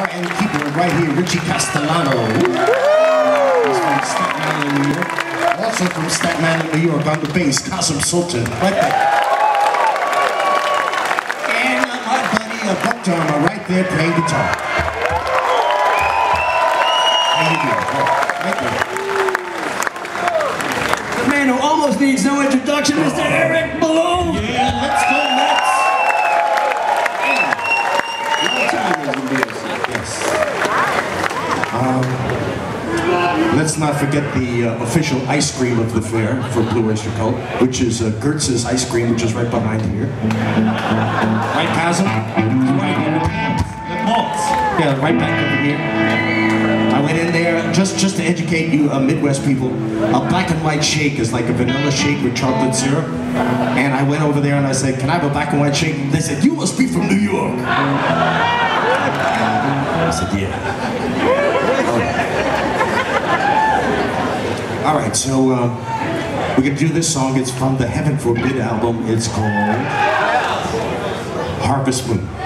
and keeper right here, Richie Castellano. He's from Staten Island, New York. Also from Staten Island, New York, on the bass, Qasim Sultan, right there. And my buddy, Buck Dharma, right there playing guitar. How you doing? Oh, right there. The man who almost needs no introduction, Mr. Eric Balloon. Yeah, let's go nuts. Let's not forget the official ice cream of the fair for Blue Oyster Cult, which is Gertz's ice cream, which is right behind here. Right, Qasim? Right here. The malts. Yeah, right back over here. I went in there, just to educate you Midwest people, a black and white shake is like a vanilla shake with chocolate syrup. And I went over there and I said, can I have a black and white shake? They said, you must be from New York. I said, yeah. All right, so we're gonna do this song. It's from the Heaven Forbid album. It's called Harvest Moon.